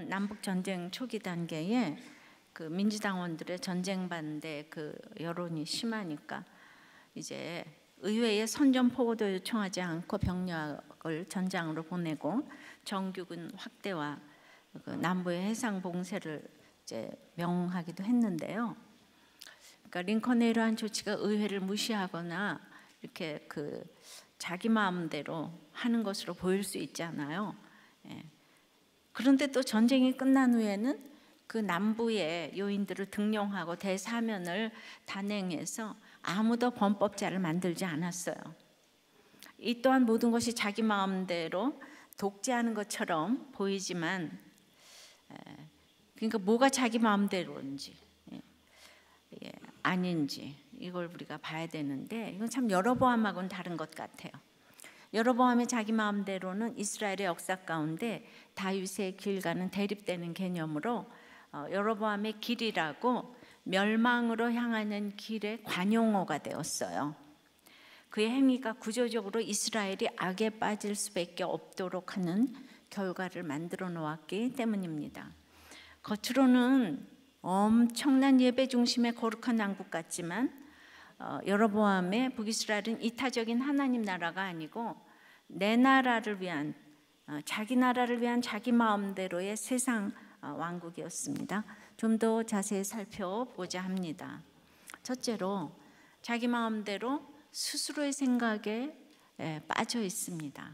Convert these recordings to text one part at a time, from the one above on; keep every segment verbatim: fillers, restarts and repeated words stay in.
남북 전쟁 초기 단계에 그 민주당원들의 전쟁 반대 그 여론이 심하니까 이제 의회에 선전포고도 요청하지 않고 병력을 전장으로 보내고 정규군 확대와 그 남부의 해상 봉쇄를 이제 명하기도 했는데요. 그러니까 링컨의 이러한 조치가 의회를 무시하거나 이렇게 그 자기 마음대로 하는 것으로 보일 수 있잖아요. 예. 그런데 또 전쟁이 끝난 후에는 그 남부의 요인들을 등용하고 대사면을 단행해서 아무도 범법자를 만들지 않았어요. 이 또한 모든 것이 자기 마음대로 독재하는 것처럼 보이지만, 그러니까 뭐가 자기 마음대로인지 예, 아닌지 이걸 우리가 봐야 되는데, 이건 참 여로보암하고는 다른 것 같아요. 여로보암의 자기 마음대로는 이스라엘의 역사 가운데 다윗의 길과는 대립되는 개념으로 어, 여로보암의 길이라고 멸망으로 향하는 길의 관용어가 되었어요. 그의 행위가 구조적으로 이스라엘이 악에 빠질 수밖에 없도록 하는 결과를 만들어 놓았기 때문입니다. 겉으로는 엄청난 예배 중심의 거룩한 왕국 같지만 어, 여로보암의 북이스라엘은 이타적인 하나님 나라가 아니고 내 나라를 위한 어, 자기 나라를 위한 자기 마음대로의 세상 어, 왕국이었습니다. 좀 더 자세히 살펴보자 합니다. 첫째로 자기 마음대로 스스로의 생각에 에, 빠져 있습니다.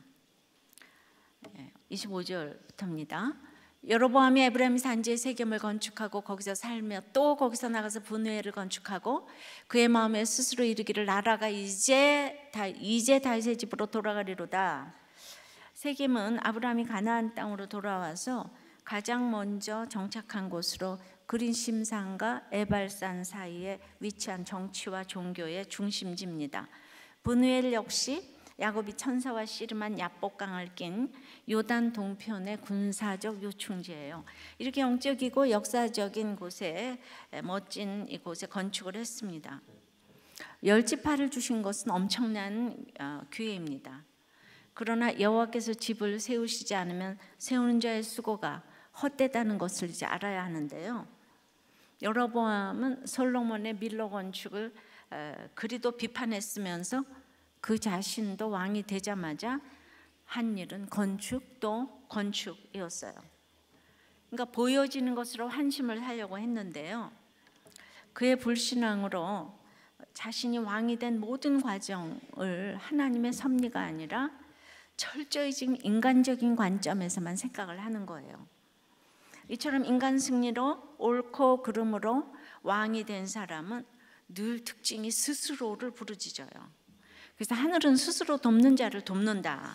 에, 이십오 절부터입니다. 여로보암이 에브라임 산지에 세겜을 건축하고 거기서 살며 또 거기서 나가서 분회를 건축하고 그의 마음에 스스로 이르기를 나라가 이제 다 이제 다윗의 집으로 돌아가리로다. 세겜은 아브라함이 가나안 땅으로 돌아와서 가장 먼저 정착한 곳으로 그린심산과 에발산 사이에 위치한 정치와 종교의 중심지입니다. 분회엘 역시 야곱이 천사와 씨름한 야복강을 낀 요단 동편의 군사적 요충지예요. 이렇게 영적이고 역사적인 곳에 멋진 이곳에 건축을 했습니다. 열 지파를 주신 것은 엄청난 기회입니다. 그러나 여호와께서 집을 세우시지 않으면 세우는 자의 수고가 헛되다는 것을 이제 알아야 하는데요. 여로보암은 솔로몬의 밀로 건축을 그리도 비판했으면서 그 자신도 왕이 되자마자 한 일은 건축 또 건축이었어요. 그러니까 보여지는 것으로 환심을 하려고 했는데요. 그의 불신앙으로 자신이 왕이 된 모든 과정을 하나님의 섭리가 아니라 철저히 지금 인간적인 관점에서만 생각을 하는 거예요. 이처럼 인간 승리로 옳고 그름으로 왕이 된 사람은 늘 특징이 스스로를 부르짖어요. 그래서 하늘은 스스로 돕는 자를 돕는다는,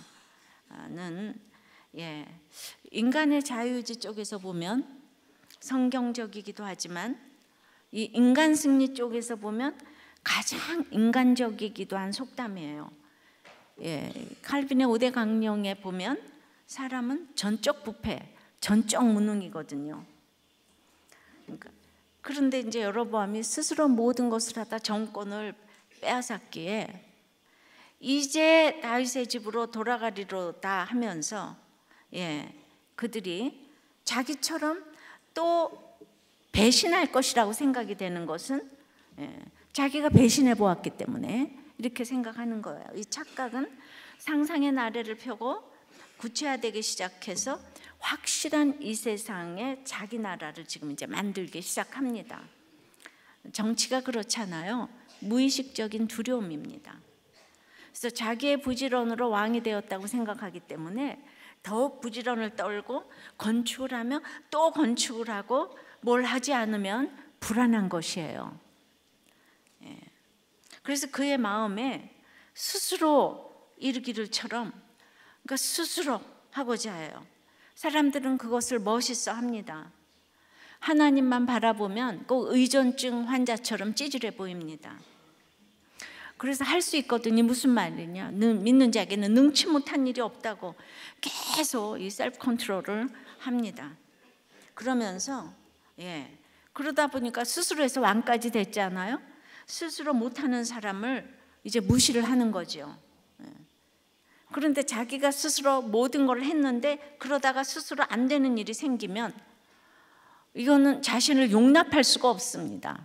예, 인간의 자유의지 쪽에서 보면 성경적이기도 하지만 이 인간 승리 쪽에서 보면 가장 인간적이기도 한 속담이에요. 예, 칼빈의 오대 강령에 보면 사람은 전적 부패, 전적 무능이거든요. 그러니까, 그런데 이제 여로보암이 스스로 모든 것을 하다 정권을 빼앗았기에 이제 다윗의 집으로 돌아가리로다 하면서, 예, 그들이 자기처럼 또 배신할 것이라고 생각이 되는 것은, 예, 자기가 배신해 보았기 때문에 이렇게 생각하는 거예요. 이 착각은 상상의 나래를 펴고 구체화되기 시작해서 확실한 이 세상에 자기 나라를 지금 이제 만들기 시작합니다. 정치가 그렇잖아요. 무의식적인 두려움입니다. 그래서 자기의 부지런으로 왕이 되었다고 생각하기 때문에 더욱 부지런을 떨고 건축을 하며 또 건축을 하고 뭘 하지 않으면 불안한 것이에요. 예. 그래서 그의 마음에 스스로 이르기를처럼, 그러니까 스스로 하고자 해요. 사람들은 그것을 멋있어 합니다. 하나님만 바라보면 꼭 의존증 환자처럼 찌질해 보입니다. 그래서 할 수 있거든요. 무슨 말이냐? 믿는 자에게는 능치 못한 일이 없다고 계속 이 셀프 컨트롤을 합니다. 그러면서, 예, 그러다 보니까 스스로 해서 왕까지 됐잖아요. 스스로 못하는 사람을 이제 무시를 하는 거죠. 예. 그런데 자기가 스스로 모든 걸 했는데 그러다가 스스로 안 되는 일이 생기면 이거는 자신을 용납할 수가 없습니다.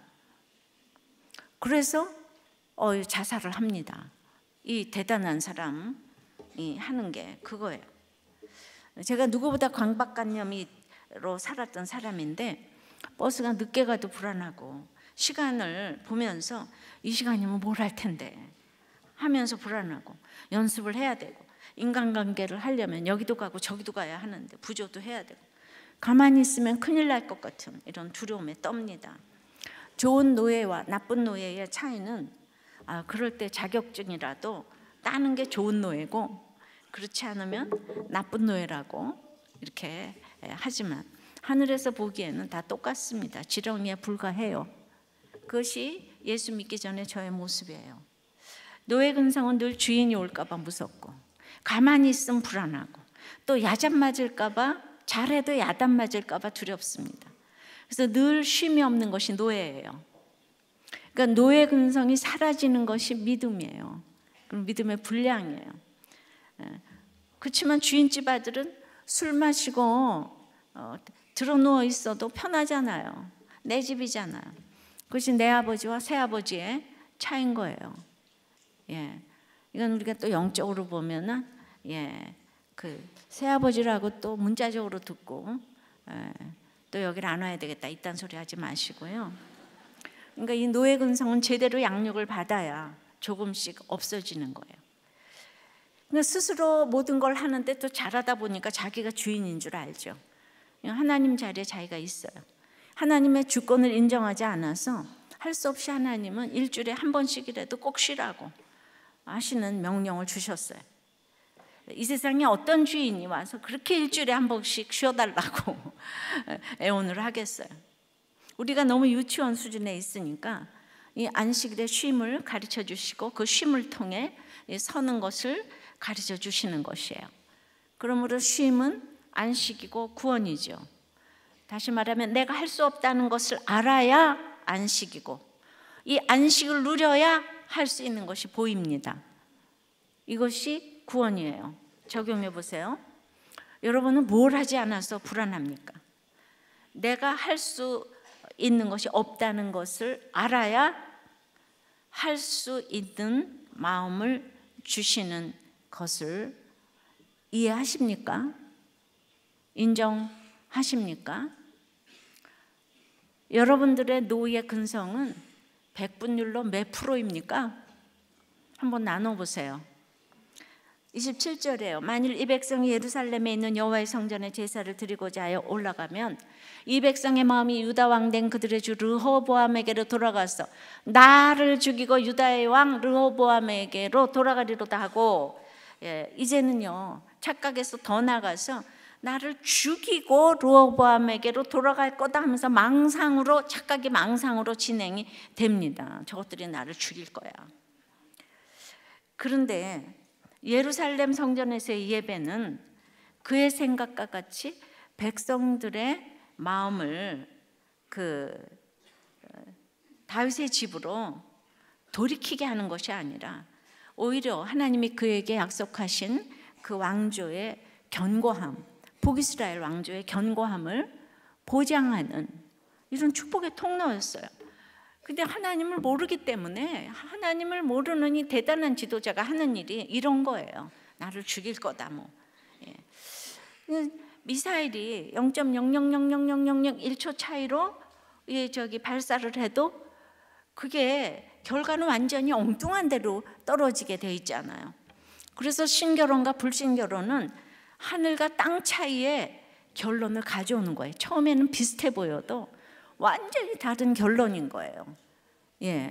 그래서 어, 자살을 합니다. 이 대단한 사람이 하는 게 그거예요. 제가 누구보다 강박관념으로 살았던 사람인데 버스가 늦게 가도 불안하고 시간을 보면서 이 시간이면 뭘 할 텐데 하면서 불안하고 연습을 해야 되고 인간관계를 하려면 여기도 가고 저기도 가야 하는데 부조도 해야 되고 가만히 있으면 큰일 날 것 같은 이런 두려움에 떱니다. 좋은 노예와 나쁜 노예의 차이는 아, 그럴 때 자격증이라도 따는 게 좋은 노예고 그렇지 않으면 나쁜 노예라고 이렇게 하지만 하늘에서 보기에는 다 똑같습니다. 지렁이에 불과해요. 그것이 예수 믿기 전에 저의 모습이에요. 노예 근성은 늘 주인이 올까 봐 무섭고 가만히 있으면 불안하고 또 야단 맞을까 봐 잘해도 야단 맞을까 봐 두렵습니다. 그래서 늘 쉼이 없는 것이 노예예요. 그러니까 노예 근성이 사라지는 것이 믿음이에요. 그럼 믿음의 분량이에요. 그렇지만 주인집 아들은 술 마시고 어, 들어누워 있어도 편하잖아요. 내 집이잖아요. 그것이 내 아버지와 새 아버지의 차이인 거예요. 예, 이건 우리가 또 영적으로 보면은 예, 그 새 아버지라고 또 문자적으로 듣고 예, 또 여기를 안 와야 되겠다 이딴 소리 하지 마시고요. 그러니까 이 노예 근성은 제대로 양육을 받아야 조금씩 없어지는 거예요. 그러니까 스스로 모든 걸 하는데 또 잘하다 보니까 자기가 주인인 줄 알죠. 하나님 자리에 자기가 있어요. 하나님의 주권을 인정하지 않아서 할 수 없이 하나님은 일주일에 한 번씩이라도 꼭 쉬라고 하시는 명령을 주셨어요. 이 세상에 어떤 주인이 와서 그렇게 일주일에 한 번씩 쉬어달라고 애원을 하겠어요. 우리가 너무 유치원 수준에 있으니까 이 안식일의 쉼을 가르쳐 주시고 그 쉼을 통해 서는 것을 가르쳐 주시는 것이에요. 그러므로 쉼은 안식이고 구원이죠. 다시 말하면 내가 할 수 없다는 것을 알아야 안식이고 이 안식을 누려야 할 수 있는 것이 보입니다. 이것이 구원이에요. 적용해 보세요. 여러분은 뭘 하지 않아서 불안합니까? 내가 할 수 있는 것이 없다는 것을 알아야 할 수 있는 마음을 주시는 것을 이해하십니까? 인정하십니까? 여러분들의 노예 근성은 백분율로 몇 프로입니까? 한번 나눠보세요. 이십칠 절이에요. 만일 이 백성이 예루살렘에 있는 여호와의 성전에 제사를 드리고자 하여 올라가면 이 백성의 마음이 유다 왕 된 그들의 주 르호보암에게로 돌아가서 나를 죽이고 유다의 왕 르호보암에게로 돌아가리로다 하고 예, 이제는요 착각에서 더 나가서 나를 죽이고 르호보암에게로 돌아갈 거다 하면서 망상으로 착각이 망상으로 진행이 됩니다. 저것들이 나를 죽일 거야. 그런데 예루살렘 성전에서의 예배는 그의 생각과 같이 백성들의 마음을 그 다윗의 집으로 돌이키게 하는 것이 아니라 오히려 하나님이 그에게 약속하신 그 왕조의 견고함, 북이스라엘 왕조의 견고함을 보장하는 이런 축복의 통로였어요. 근데 하나님을 모르기 때문에 하나님을 모르는 이 대단한 지도자가 하는 일이 이런 거예요. 나를 죽일 거다 뭐. 예. 미사일이 영 점 영영영영영영일 초 차이로 예, 저기 발사를 해도 그게 결과는 완전히 엉뚱한 대로 떨어지게 돼 있잖아요. 그래서 신결혼과 불신결혼은 하늘과 땅 차이의 결론을 가져오는 거예요. 처음에는 비슷해 보여도 완전히 다른 결론인 거예요. 예.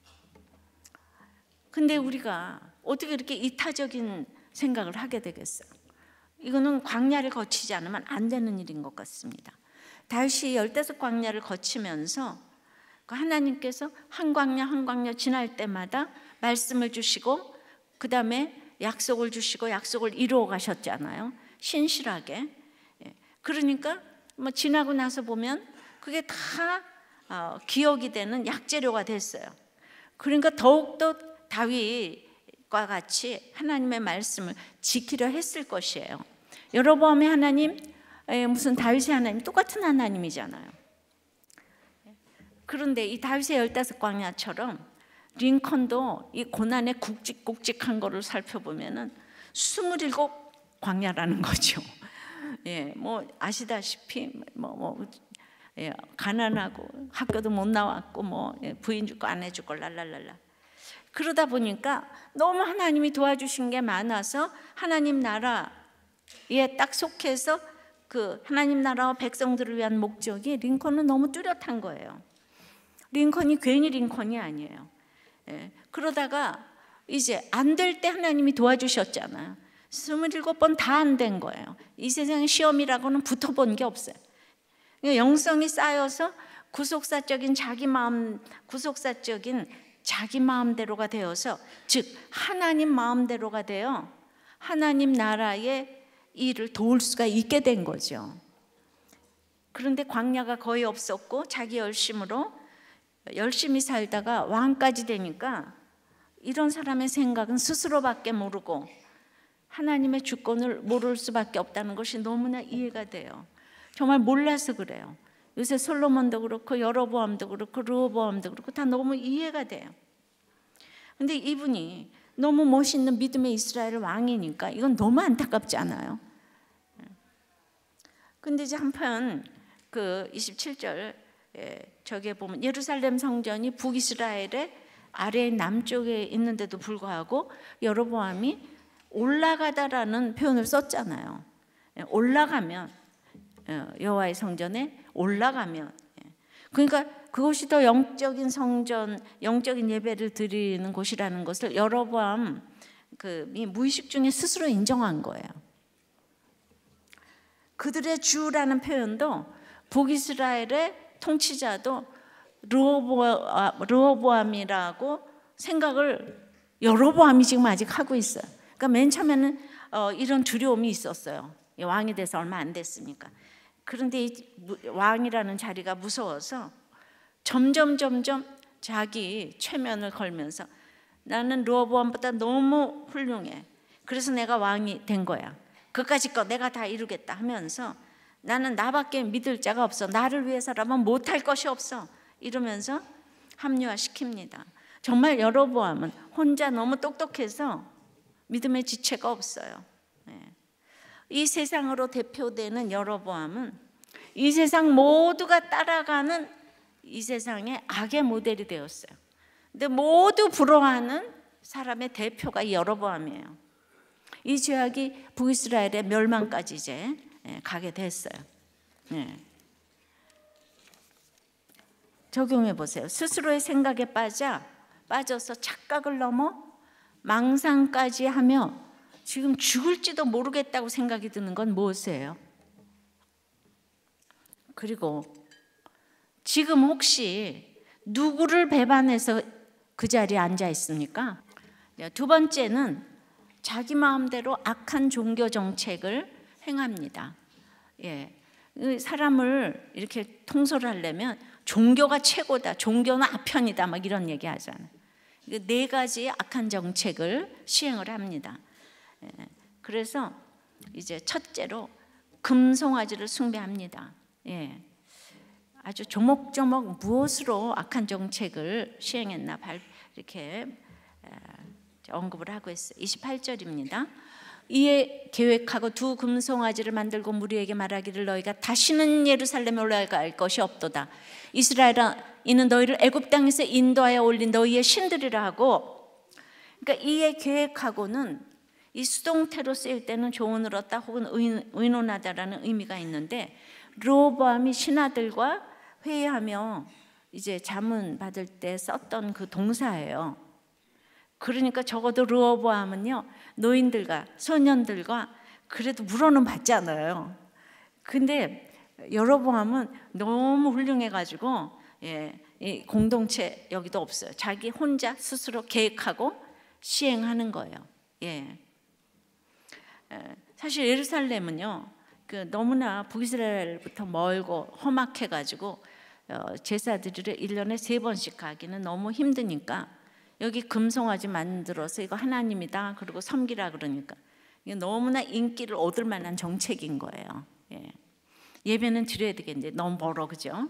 근데 우리가 어떻게 이렇게 이타적인 생각을 하게 되겠어요? 이거는 광야를 거치지 않으면 안 되는 일인 것 같습니다. 다윗이 열대석 광야를 거치면서 하나님께서 한 광야 한 광야 지날 때마다 말씀을 주시고 그 다음에 약속을 주시고 약속을 이루어 가셨잖아요. 신실하게. 그러니까 뭐 지나고 나서 보면 그게 다 기억이 되는 약재료가 됐어요. 그러니까 더욱더 다윗 같이 하나님의 말씀을 지키려 했을 것이에요. 여로보암의 하나님, 무슨 다윗의 하나님 똑같은 하나님이잖아요. 그런데 이 다윗의 열다섯 광야처럼 링컨도 이 고난의 굵직굵직한 거를 살펴보면은 스물일곱 광야라는 거죠. 예, 뭐 아시다시피 뭐, 뭐 예, 가난하고 학교도 못 나왔고 뭐 예, 부인 죽고 아내 죽고 랄랄랄라. 그러다 보니까 너무 하나님이 도와주신 게 많아서 하나님 나라에 딱 속해서 그 하나님 나라와 백성들을 위한 목적이 링컨은 너무 뚜렷한 거예요. 링컨이 괜히 링컨이 아니에요. 예, 그러다가 이제 안 될 때 하나님이 도와주셨잖아요. 스물일곱 번 다 안 된 거예요. 이 세상의 시험이라고는 붙어본 게 없어요. 영성이 쌓여서 구속사적인 자기 마음, 구속사적인 자기 마음대로가 되어서, 즉 하나님 마음대로가 되어 하나님 나라의 일을 도울 수가 있게 된 거죠. 그런데 광야가 거의 없었고 자기 열심으로 열심히 살다가 왕까지 되니까 이런 사람의 생각은 스스로밖에 모르고 하나님의 주권을 모를 수밖에 없다는 것이 너무나 이해가 돼요. 정말 몰라서 그래요. 요새 솔로몬도 그렇고 여로보암도 그렇고 르호보암도 그렇고 다 너무 이해가 돼요. 근데 이분이 너무 멋있는 믿음의 이스라엘 왕이니까 이건 너무 안타깝지 않아요? 근데 이제 한편 그 이십칠 절 저기에 보면 예루살렘 성전이 북이스라엘의 아래 남쪽에 있는데도 불구하고 여로보암이 올라가다라는 표현을 썼잖아요. 올라가면, 여호와의 성전에 올라가면, 그러니까 그것이 더 영적인 성전, 영적인 예배를 드리는 곳이라는 것을 여로보암 그 무의식 중에 스스로 인정한 거예요. 그들의 주라는 표현도 북이스라엘의 통치자도 르호보암이라고 생각을 여로보암이 지금 아직 하고 있어요. 그러니까 맨 처음에는 어, 이런 두려움이 있었어요. 왕이 돼서 얼마 안 됐으니까. 그런데 이 왕이라는 자리가 무서워서 점점 점점 자기 최면을 걸면서 나는 르호보암보다 너무 훌륭해. 그래서 내가 왕이 된 거야. 그까짓 거 내가 다 이루겠다 하면서 나는 나밖에 믿을 자가 없어. 나를 위해서라면 못할 것이 없어. 이러면서 합리화시킵니다. 정말 여로보암은 혼자 너무 똑똑해서 믿음의 지체가 없어요. 이 세상으로 대표되는 여로보암은 이 세상 모두가 따라가는 이 세상의 악의 모델이 되었어요. 근데 모두 부러워하는 사람의 대표가 이 여로보암이에요. 이 죄악이 북이스라엘의 멸망까지 이제 가게 됐어요. 네. 적용해 보세요. 스스로의 생각에 빠져 빠져서 착각을 넘어 망상까지 하며 지금 죽을지도 모르겠다고 생각이 드는 건 무엇이에요? 그리고 지금 혹시 누구를 배반해서 그 자리에 앉아 있습니까? 두 번째는 자기 마음대로 악한 종교 정책을 행합니다. 예, 사람을 이렇게 통솔하려면 종교가 최고다, 종교는 아편이다, 막 이런 얘기 하잖아요. 네 가지 악한 정책을 시행을 합니다. 예, 그래서 이제 첫째로 금송아지를 숭배합니다. 예, 아주 조목조목 무엇으로 악한 정책을 시행했나 이렇게 언급을 하고 있어요. 이십팔 절입니다. 이에 계획하고 두 금송아지를 만들고 무리에게 말하기를 너희가 다시는 예루살렘에 올라갈 것이 없도다. 이스라엘아, 이는 너희를 애굽 땅에서 인도하여 올린 너희의 신들이라 하고, 그러니까 이에 계획하고는 이 수동태로 쓰일 때는 조언을 얻다 혹은 의논하다라는 의미가 있는데, 르호보암이 신하들과 회의하며 이제 자문 받을 때 썼던 그 동사예요. 그러니까 적어도 르호보암은요, 노인들과 소년들과 그래도 물어는 받잖아요. 근데 여로보암은 너무 훌륭해가지고 예, 이 공동체 여기도 없어요. 자기 혼자 스스로 계획하고 시행하는 거예요. 예. 사실 예루살렘은요, 그 너무나 북이스라엘부터 멀고 험악해가지고 제사드리러 일 년에 세 번씩 가기는 너무 힘드니까 여기 금송아지 만들어서 이거 하나님이다 그리고 섬기라 그러니까 이게 너무나 인기를 얻을 만한 정책인 거예요. 예. 예배는 드려야 되겠는데 너무 멀어, 그죠?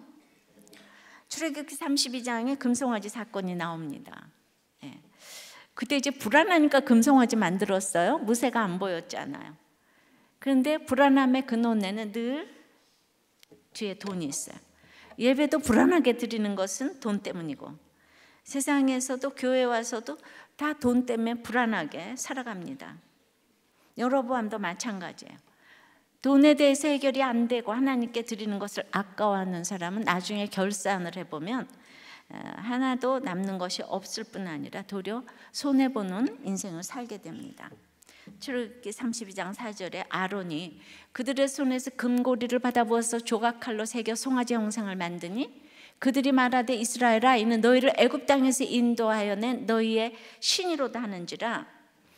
출애굽기 삼십이 장에 금송아지 사건이 나옵니다. 예. 그때 이제 불안하니까 금송아지 만들었어요. 모세가 안 보였잖아요. 그런데 불안함의 근원에는 늘 뒤에 돈이 있어요. 예배도 불안하게 드리는 것은 돈 때문이고 세상에서도 교회 와서도 다 돈 때문에 불안하게 살아갑니다. 여로보암도 마찬가지예요. 돈에 대해서 해결이 안 되고 하나님께 드리는 것을 아까워하는 사람은 나중에 결산을 해보면 하나도 남는 것이 없을 뿐 아니라 도리어 손해보는 인생을 살게 됩니다. 출애굽기 삼십이 장 사 절에 아론이 그들의 손에서 금고리를 받아부어서 조각칼로 새겨 송아지 형상을 만드니 그들이 말하되 이스라엘아 이는 너희를 애굽 땅에서 인도하여 낸 너희의 신이로다 하는지라.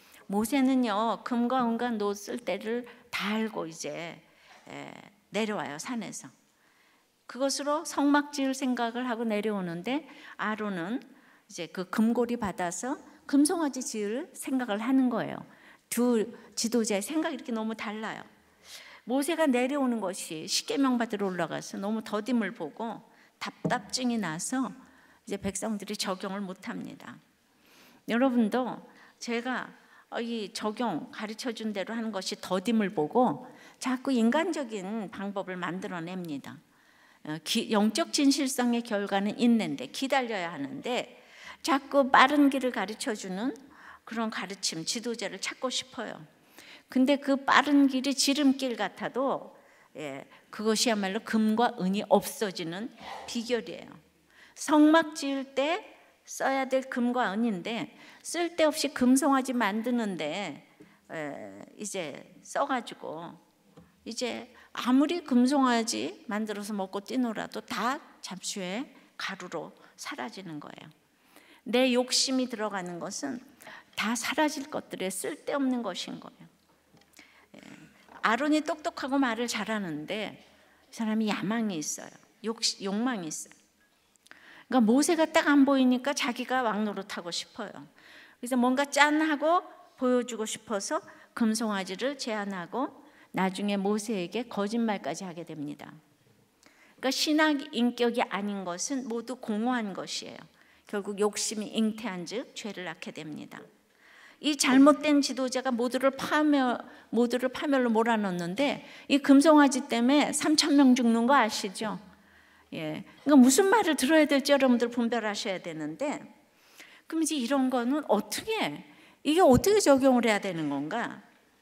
모세는요 금과 은과 노 쓸 때를 다 알고 이제 내려와요. 산에서 그것으로 성막 지을 생각을 하고 내려오는데 아론은 이제 그 금고리 받아서 금송아지 지을 생각을 하는 거예요. 두 지도자의 생각이 이렇게 너무 달라요. 모세가 내려오는 것이 십계명 받으러 올라가서 너무 더딤을 보고 답답증이 나서 이제 백성들이 적용을 못합니다. 여러분도 제가 이 적용 가르쳐준 대로 하는 것이 더딤을 보고 자꾸 인간적인 방법을 만들어냅니다. 영적 진실성의 결과는 있는데 기다려야 하는데 자꾸 빠른 길을 가르쳐주는 그런 가르침, 지도자를 찾고 싶어요. 근데 그 빠른 길이 지름길 같아도 예, 그것이야말로 금과 은이 없어지는 비결이에요. 성막 지을 때 써야 될 금과 은인데 쓸데없이 금송아지 만드는데 에, 이제 써가지고 이제 아무리 금송아지 만들어서 먹고 뛰놀아도 다 잠시 후에 가루로 사라지는 거예요. 내 욕심이 들어가는 것은 다 사라질 것들에 쓸데없는 것인 거예요. 에, 아론이 똑똑하고 말을 잘하는데 이 사람이 야망이 있어요. 욕, 욕망이 있어요. 그러니까 모세가 딱 안 보이니까 자기가 왕노릇하고 싶어요. 그래서 뭔가 짠하고 보여주고 싶어서 금송아지를 제안하고 나중에 모세에게 거짓말까지 하게 됩니다. 그러니까 신학 인격이 아닌 것은 모두 공허한 것이에요. 결국 욕심이 잉태한 즉 죄를 낳게 됩니다. 이 잘못된 지도자가 모두를 파멸, 모두를 파멸로 몰아넣는데 이 금송아지 때문에 삼천 명 죽는 거 아시죠? 예, 그러니까 무슨 말을 들어야 될지 여러분들 분별하셔야 되는데 그럼 이제 이런 거는 어떻게 이게 어떻게 적용을 해야 되는 건가?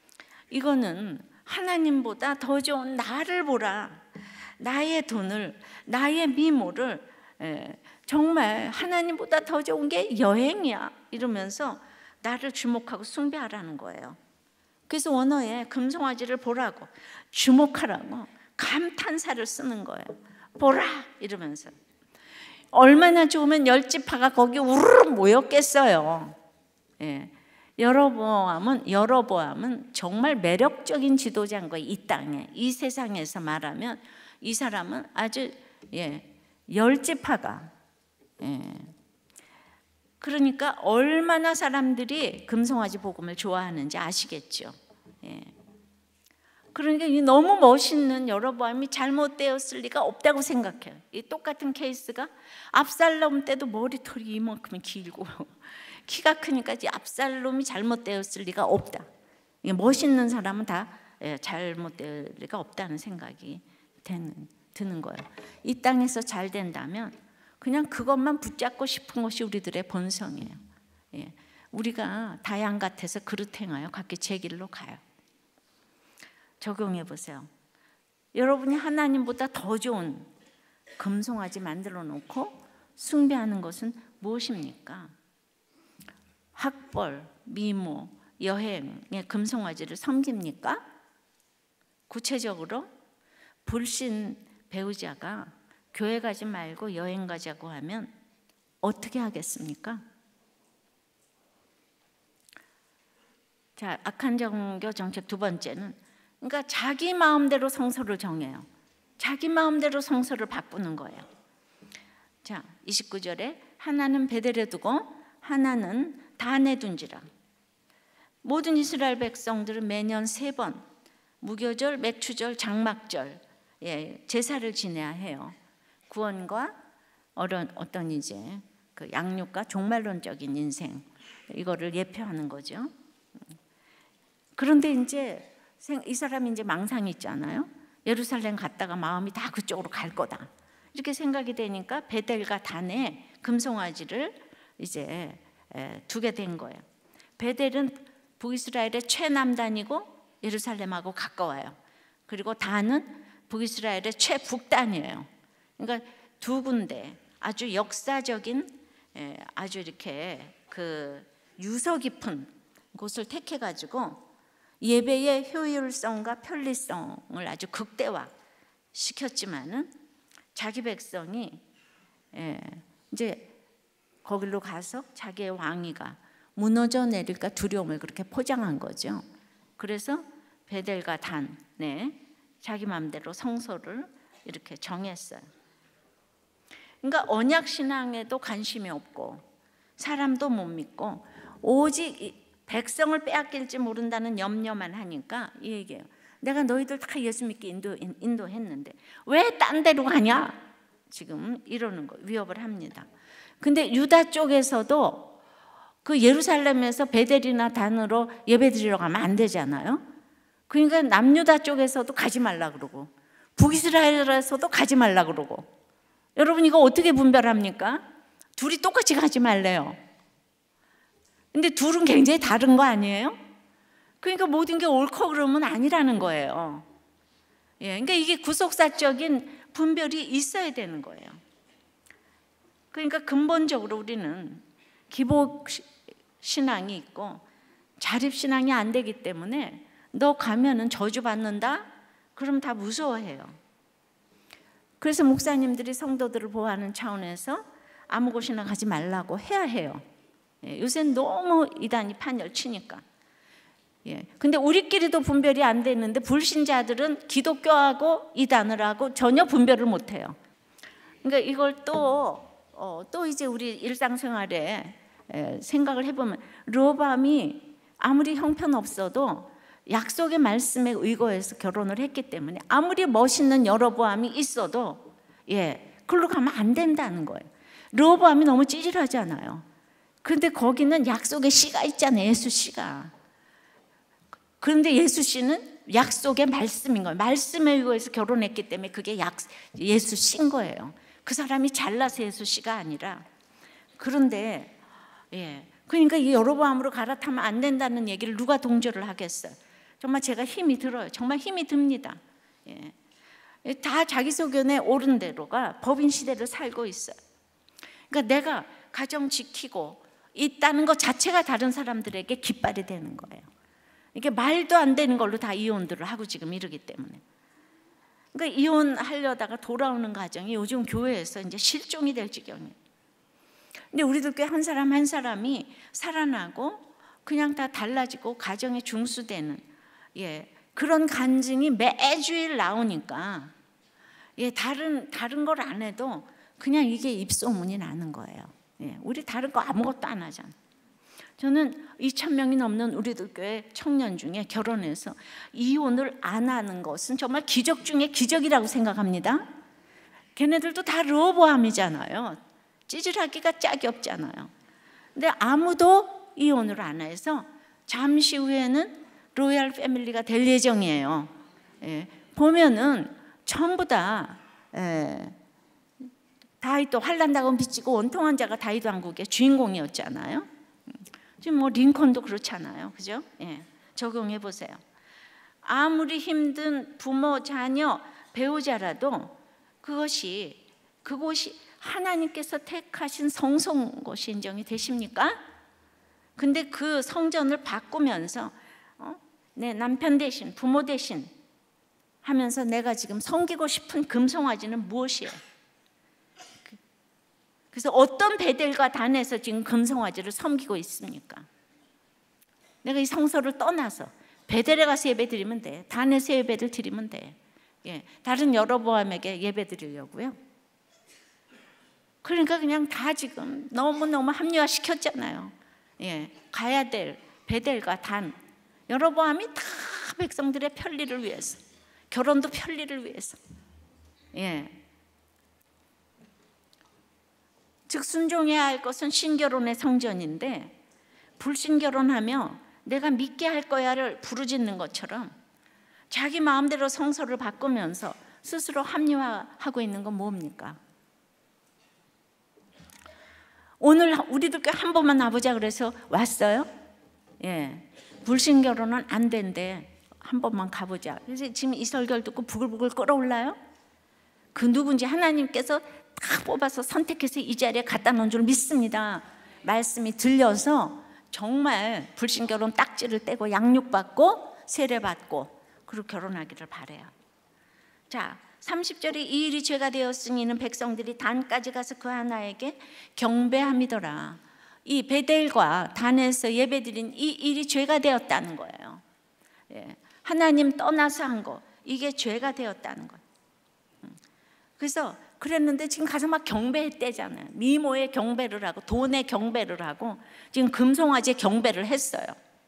이거는 하나님보다 더 좋은 나를 보라. 나의 돈을, 나의 미모를 예, 정말 하나님보다 더 좋은 게 여행이야 이러면서 나를 주목하고 숭배하라는 거예요. 그래서 원어에 금송아지를 보라고 주목하라고 감탄사를 쓰는 거예요. 보라 이러면서 얼마나 좋으면 열지파가 거기 우르르 모였겠어요. 예. 여로보암은 여로보암은 정말 매력적인 지도자인 거예요. 이 땅에 이 세상에서 말하면 이 사람은 아주 예, 열지파가 예. 그러니까 얼마나 사람들이 금송아지 복음을 좋아하는지 아시겠죠. 예. 그러니까 이 너무 멋있는 여로보암이 잘못되었을 리가 없다고 생각해요. 이 똑같은 케이스가 압살롬 때도 머리털이 이만큼 길고 키가 크니까 이 압살롬이 잘못되었을 리가 없다. 멋있는 사람은 다 잘못될 리가 없다는 생각이 되는, 드는 거예요. 이 땅에서 잘 된다면 그냥 그것만 붙잡고 싶은 것이 우리들의 본성이에요. 예. 우리가 다양 같아서 그릇 행하여 각기 제 길로 가요. 적용해 보세요. 여러분이 하나님보다 더 좋은 금송아지 만들어 놓고 숭배하는 것은 무엇입니까? 학벌, 미모, 여행의 금송아지를 섬깁니까? 구체적으로 불신 배우자가 교회 가지 말고 여행 가자고 하면 어떻게 하겠습니까? 자, 악한 종교 정책 두 번째는 그러니까 자기 마음대로 성서를 정해요. 자기 마음대로 성서를 바꾸는 거예요. 자, 이십구 절에 하나는 베델에 두고 하나는 단에 둔지라. 모든 이스라엘 백성들은 매년 세 번 무교절, 맥추절, 장막절 예, 제사를 지내야 해요. 구원과 어떤, 어떤 이제 그 양육과 종말론적인 인생 이거를 예표하는 거죠. 그런데 이제 이 사람이 이제 망상이 있잖아요. 예루살렘 갔다가 마음이 다 그쪽으로 갈 거다. 이렇게 생각이 되니까 베델과 단에 금송아지를 이제 두게 된 거예요. 베델은 북이스라엘의 최남단이고 예루살렘하고 가까워요. 그리고 단은 북이스라엘의 최북단이에요. 그러니까 두 군데 아주 역사적인 아주 이렇게 그 유서 깊은 곳을 택해 가지고 예배의 효율성과 편리성을 아주 극대화 시켰지만은 자기 백성이 이제 거기로 가서 자기의 왕위가 무너져 내릴까 두려움을 그렇게 포장한 거죠. 그래서 베델과 단에 자기 마음대로 성소를 이렇게 정했어요. 그러니까 언약 신앙에도 관심이 없고 사람도 못 믿고 오직 백성을 빼앗길지 모른다는 염려만 하니까 이 얘기예요. 내가 너희들 다 예수 믿게 인도, 인도했는데 왜 딴 데로 가냐? 지금 이러는 거 위협을 합니다. 근데 유다 쪽에서도 그 예루살렘에서 베델이나 단으로 예배드리러 가면 안 되잖아요. 그러니까 남유다 쪽에서도 가지 말라 그러고 북이스라엘에서도 가지 말라 그러고 여러분 이거 어떻게 분별합니까? 둘이 똑같이 가지 말래요. 근데 둘은 굉장히 다른 거 아니에요? 그러니까 모든 게 옳고 그름은 아니라는 거예요. 예, 그러니까 이게 구속사적인 분별이 있어야 되는 거예요. 그러니까 근본적으로 우리는 기복 신앙이 있고 자립 신앙이 안 되기 때문에 너 가면은 저주받는다? 그럼 다 무서워해요. 그래서 목사님들이 성도들을 보호하는 차원에서 아무 곳이나 가지 말라고 해야 해요. 예, 요새는 너무 이단이 판열 치니까. 예, 근데 우리끼리도 분별이 안 되는데 불신자들은 기독교하고 이단을 하고 전혀 분별을 못 해요. 그러니까 이걸 또, 어, 또 이제 우리 일상생활에 에, 생각을 해보면 르호보암이 아무리 형편없어도 약속의 말씀에 의거해서 결혼을 했기 때문에 아무리 멋있는 여로보암이 있어도 예, 그걸로 가면 안 된다는 거예요. 르호보암이 너무 찌질하잖아요. 그런데 거기는 약속의 씨가 있잖아요. 예수 씨가. 그런데 예수 씨는 약속의 말씀인 거예요. 말씀에 의거해서 결혼했기 때문에 그게 약, 예수 씨인 거예요. 그 사람이 잘나서 예수 씨가 아니라. 그런데 예, 그러니까 이 여로보암으로 갈아타면 안 된다는 얘기를 누가 동조를 하겠어요? 정말 제가 힘이 들어요. 정말 힘이 듭니다. 예. 다 자기 소견에 옳은 대로가 법인 시대를 살고 있어요. 그러니까 내가 가정 지키고 있다는 것 자체가 다른 사람들에게 깃발이 되는 거예요. 이게 말도 안 되는 걸로 다 이혼들을 하고 지금 이러기 때문에. 그러니까 이혼하려다가 돌아오는 가정이 요즘 교회에서 이제 실종이 될 지경이에요. 근데 우리들 교회 한 사람 한 사람이 살아나고 그냥 다 달라지고 가정에 중수되는 예, 그런 간증이 매주일 나오니까 예, 다른 다른 걸 안 해도 그냥 이게 입소문이 나는 거예요. 예, 우리 다른 거 아무것도 안 하잖아. 저는 이천 명이 넘는 우리들 교회 청년 중에 결혼해서 이혼을 안 하는 것은 정말 기적 중에 기적이라고 생각합니다. 걔네들도 다 르호보암이잖아요. 찌질하기가 짝이 없잖아요. 근데 아무도 이혼을 안 해서 잠시 후에는 로얄 패밀리가 될 예정이에요. 예, 보면은 전부 다 예, 다윗도 환난다고 비치고 원통한 자가 다윗 왕국의 주인공이었잖아요. 지금 뭐 링컨도 그렇잖아요, 그죠? 예, 적용해 보세요. 아무리 힘든 부모, 자녀, 배우자라도 그것이 그곳이 하나님께서 택하신 성소인 것이 인정이 되십니까? 근데 그 성전을 바꾸면서 어? 내 남편 대신 부모 대신 하면서 내가 지금 섬기고 싶은 금송아지는 무엇이에요? 그래서 어떤 베델과 단에서 지금 금송아지를 섬기고 있습니까? 내가 이 성소를 떠나서 베델에 가서 예배 드리면 돼. 단에서 예배를 드리면 돼. 예, 다른 여로보암에게 예배 드리려고요. 그러니까 그냥 다 지금 너무너무 합리화 시켰잖아요. 예, 가야 될 베델과 단, 여로보암이 다 백성들의 편리를 위해서, 결혼도 편리를 위해서. 예. 즉 순종해야 할 것은 신결혼의 성전인데, 불신결혼하며 내가 믿게 할 거야를 부르짖는 것처럼 자기 마음대로 성서를 바꾸면서 스스로 합리화하고 있는 건 뭡니까? 오늘 우리들께 한 번만 와보자 그래서 왔어요. 예, 불신결혼은 안 된대. 한 번만 가보자. 그래서 지금 이 설교를 듣고 부글부글 끓어올라요? 그 누군지 하나님께서 다 뽑아서 선택해서 이 자리에 갖다 놓은 줄 믿습니다. 말씀이 들려서 정말 불신결혼 딱지를 떼고 양육받고 세례받고 그리고 결혼하기를 바래요. 자, 삼십 절에 이 일이 죄가 되었으니 이는 백성들이 단까지 가서 그 하나에게 경배함이더라. 이 베델과 단에서 예배드린 이 일이 죄가 되었다는 거예요. 예, 하나님 떠나서 한 거, 이게 죄가 되었다는 거예요. 그래서 그랬는데 지금 가서 막 경배했대잖아요. 미모의 경배를 하고 돈의 경배를 하고 지금 금송아지의 경배를 했어요.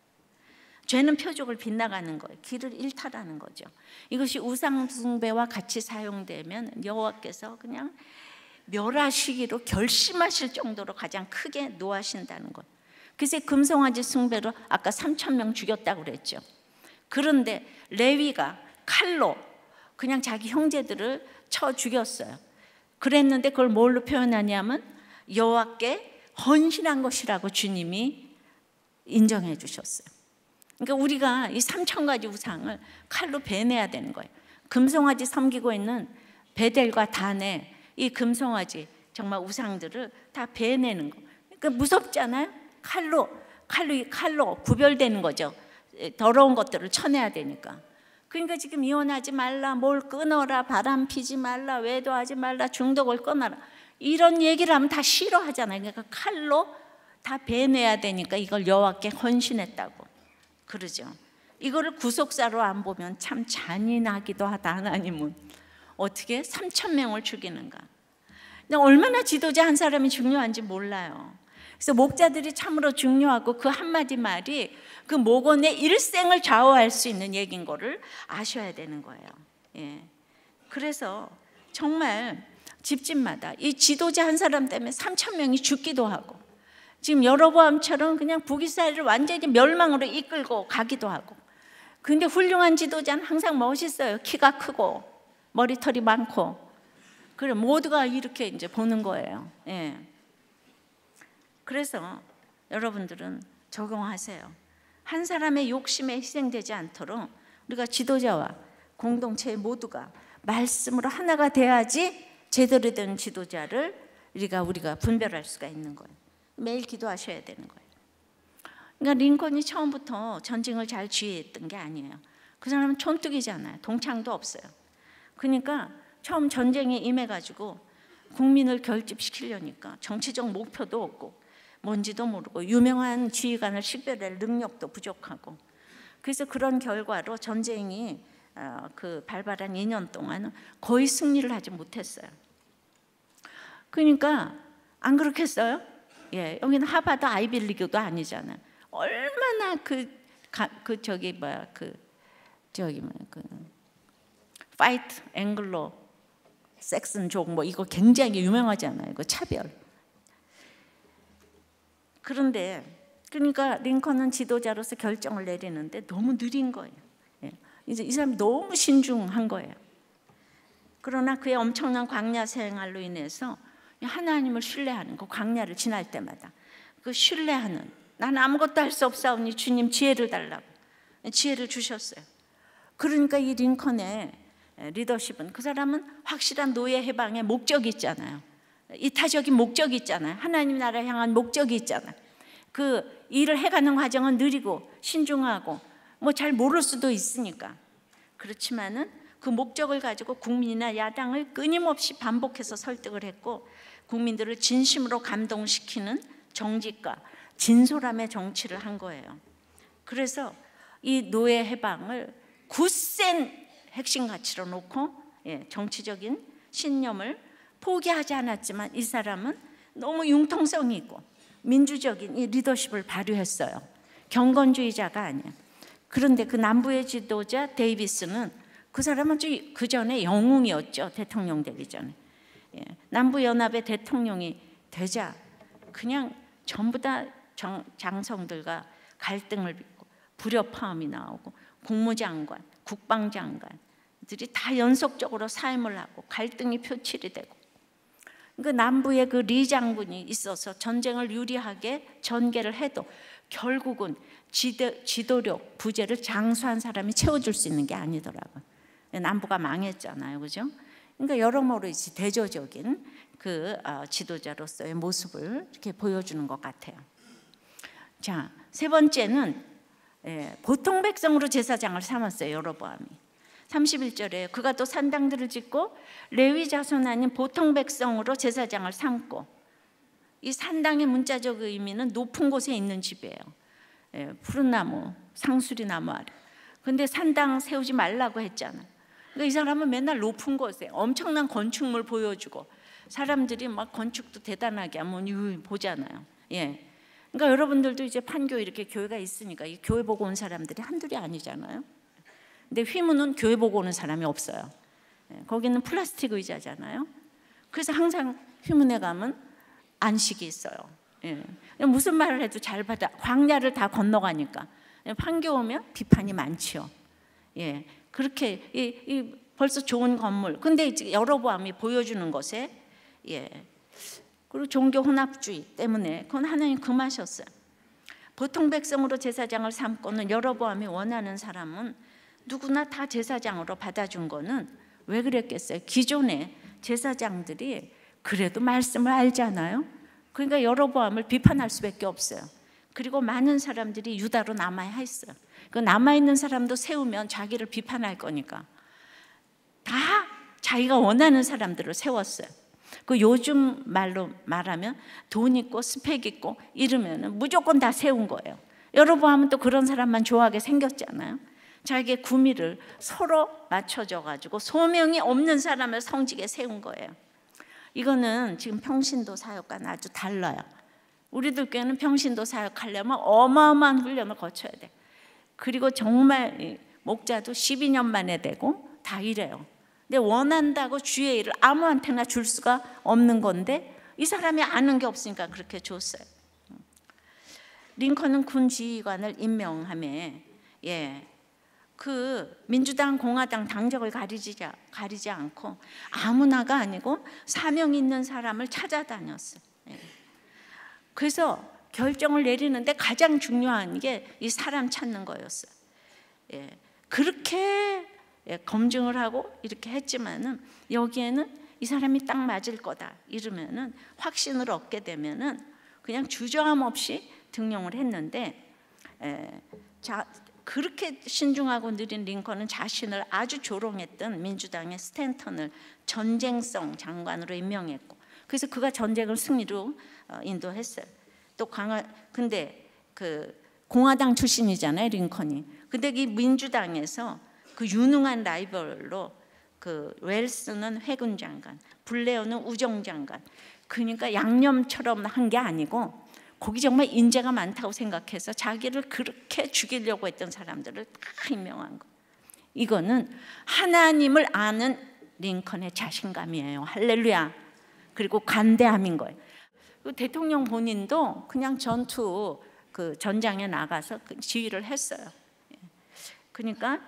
죄는 표적을 빗나가는 거예요. 길을 일탈하는 거죠. 이것이 우상숭배와 같이 사용되면 여호와께서 그냥 멸하시기로 결심하실 정도로 가장 크게 노하신다는 것. 그래서 금송아지 숭배로 아까 삼천 명 죽였다고 그랬죠. 그런데 레위가 칼로 그냥 자기 형제들을 쳐 죽였어요. 그랬는데 그걸 뭘로 표현하냐면 여호와께 헌신한 것이라고 주님이 인정해 주셨어요. 그러니까 우리가 이 삼천 가지 우상을 칼로 베내야 되는 거예요. 금송아지 섬기고 있는 베델과 단의 이 금송아지 정말 우상들을 다 베내는 거. 그러니까 무섭잖아요. 칼로 칼로 칼로 구별되는 거죠. 더러운 것들을 쳐내야 되니까. 그러니까 지금 이혼하지 말라, 뭘 끊어라, 바람 피지 말라, 외도하지 말라, 중독을 끊어라, 이런 얘기를 하면 다 싫어하잖아요. 그러니까 칼로 다 베내야 되니까 이걸 여호와께 헌신했다고 그러죠. 이거를 구속사로 안 보면 참 잔인하기도 하다. 하나님은 어떻게 삼천 명을 죽이는가. 얼마나 지도자 한 사람이 중요한지 몰라요. 그래서 목자들이 참으로 중요하고 그 한마디 말이 그 목원의 일생을 좌우할 수 있는 얘기인 거를 아셔야 되는 거예요. 예. 그래서 정말 집집마다 이 지도자 한 사람 때문에 삼천 명이 죽기도 하고, 지금 여로보암처럼 그냥 북이스라엘을 완전히 멸망으로 이끌고 가기도 하고. 근데 훌륭한 지도자는 항상 멋있어요. 키가 크고 머리털이 많고. 그래 모두가 이렇게 이제 보는 거예요. 예. 그래서 여러분들은 적용하세요. 한 사람의 욕심에 희생되지 않도록 우리가 지도자와 공동체 모두가 말씀으로 하나가 돼야지 제대로 된 지도자를 우리가 우리가 분별할 수가 있는 거예요. 매일 기도하셔야 되는 거예요. 그러니까 링컨이 처음부터 전쟁을 잘 지휘했던 게 아니에요. 그 사람은 촌뜨기잖아요. 동창도 없어요. 그러니까 처음 전쟁에 임해가지고 국민을 결집시키려니까 정치적 목표도 없고 뭔지도 모르고 유명한 지휘관을 식별할 능력도 부족하고, 그래서 그런 결과로 전쟁이 그 발발한 이 년 동안 거의 승리를 하지 못했어요. 그러니까 안 그렇겠어요? 예, 여기는 하버드 아이빌리그도 아니잖아요. 얼마나 그, 가, 그 저기 뭐야 그 저기 뭐야 그 파이트 앵글로 섹슨족 뭐 이거 굉장히 유명하잖아요. 그 차별. 그런데 그러니까 링컨은 지도자로서 결정을 내리는데 너무 느린 거예요. 예. 이제 이 사람이 너무 신중한 거예요. 그러나 그의 엄청난 광야 생활로 인해서 하나님을 신뢰하는 그 광야를 지날 때마다 그 신뢰하는, 나는 아무것도 할 수 없사오니 주님 지혜를 달라고 지혜를 주셨어요. 그러니까 이 링컨의 리더십은, 그 사람은 확실한 노예 해방의 목적이 있잖아요. 이타적인 목적이 있잖아요. 하나님 나라 향한 목적이 있잖아요. 그 일을 해가는 과정은 느리고 신중하고 뭐 잘 모를 수도 있으니까. 그렇지만은 그 목적을 가지고 국민이나 야당을 끊임없이 반복해서 설득을 했고, 국민들을 진심으로 감동시키는 정직과 진솔함의 정치를 한 거예요. 그래서 이 노예 해방을 굳센 핵심 가치로 놓고, 예, 정치적인 신념을 포기하지 않았지만 이 사람은 너무 융통성이 있고 민주적인 이 리더십을 발휘했어요. 경건주의자가 아니에요. 그런데 그 남부의 지도자 데이비스는 그 사람은 그 전에 영웅이었죠. 대통령 되기 전에. 예. 남부연합의 대통령이 되자 그냥 전부 다 정, 장성들과 갈등을 빚고 불협화음이 나오고 국무장관, 국방장관들이 다 연속적으로 사임을 하고 갈등이 표출이 되고, 그 남부에 그 리 장군이 있어서 전쟁을 유리하게 전개를 해도 결국은 지도, 지도력 부재를 장수한 사람이 채워줄 수 있는 게 아니더라고요. 남부가 망했잖아요, 그죠? 그러니까 여러모로 이제 대조적인 그 지도자로서의 모습을 이렇게 보여주는 것 같아요. 자, 세 번째는 보통 백성으로 제사장을 삼았어요, 여로보암이. 삼십일 절에 그가 또 산당들을 짓고 레위 자손 아닌 보통 백성으로 제사장을 삼고, 이 산당의 문자적 의미는 높은 곳에 있는 집이에요. 예, 푸른 나무, 상수리 나무 아래. 근데 산당 세우지 말라고 했잖아. 그러니까 이 사람은 맨날 높은 곳에 엄청난 건축물 보여주고, 사람들이 막 건축도 대단하게 하면 보잖아요. 예. 그러니까 여러분들도 이제 판교 이렇게 교회가 있으니까 이 교회 보고 온 사람들이 한둘이 아니잖아요. 근데 휘문은 교회 보고 오는 사람이 없어요. 예. 거기는 플라스틱 의자잖아요. 그래서 항상 휘문에 가면 안식이 있어요. 예. 무슨 말을 해도 잘 받아. 광야를 다 건너가니까. 판교 오면 비판이 많지요. 예. 그렇게 이, 이 벌써 좋은 건물. 근데 이제 여로보암이 보여주는 것에, 예. 그리고 종교 혼합주의 때문에 그건 하나님 금하셨어요. 보통 백성으로 제사장을 삼고는 여로보암이 원하는 사람은 누구나 다 제사장으로 받아준 거는 왜 그랬겠어요? 기존의 제사장들이 그래도 말씀을 알잖아요. 그러니까 여로보암을 비판할 수밖에 없어요. 그리고 많은 사람들이 유다로 남아야 했어요. 그 남아있는 사람도 세우면 자기를 비판할 거니까 다 자기가 원하는 사람들을 세웠어요. 그 요즘 말로 말하면 돈 있고 스펙 있고 이러면 무조건 다 세운 거예요. 여로보암은 또 그런 사람만 좋아하게 생겼잖아요. 자기의 구미를 서로 맞춰줘 가지고 소명이 없는 사람을 성직에 세운 거예요. 이거는 지금 평신도 사역과는 아주 달라요. 우리들 교회는 평신도 사역하려면 어마어마한 훈련을 거쳐야 돼. 그리고 정말 목자도 십이 년 만에 되고 다 이래요. 근데 원한다고 주의 일을 아무한테나 줄 수가 없는 건데 이 사람이 아는 게 없으니까 그렇게 줬어요. 링컨은 군 지휘관을 임명하며, 예, 그 민주당, 공화당 당적을 가리지, 가리지 않고 아무나가 아니고 사명 있는 사람을 찾아다녔어요. 예. 그래서 결정을 내리는데 가장 중요한 게 이 사람 찾는 거였어요. 예. 그렇게 예, 검증을 하고 이렇게 했지만은 여기에는 이 사람이 딱 맞을 거다 이러면은 확신을 얻게 되면은 그냥 주저함 없이 등용을 했는데, 예, 자, 그렇게 신중하고 느린 링컨은 자신을 아주 조롱했던 민주당의 스탠턴을 전쟁성 장관으로 임명했고, 그래서 그가 전쟁을 승리로 인도했어요. 또 강화, 근데 그 공화당 출신이잖아요, 링컨이. 근데 이 민주당에서 그 유능한 라이벌로 그 웰스는 해군 장관, 블레어는 우정 장관. 그러니까 양념처럼 한 게 아니고 거기 정말 인재가 많다고 생각해서 자기를 그렇게 죽이려고 했던 사람들을 다 임명한 거. 이거는 하나님을 아는 링컨의 자신감이에요. 할렐루야. 그리고 간대함인 거예요. 그 대통령 본인도 그냥 전투 그 전장에 나가서 지휘를 했어요. 그러니까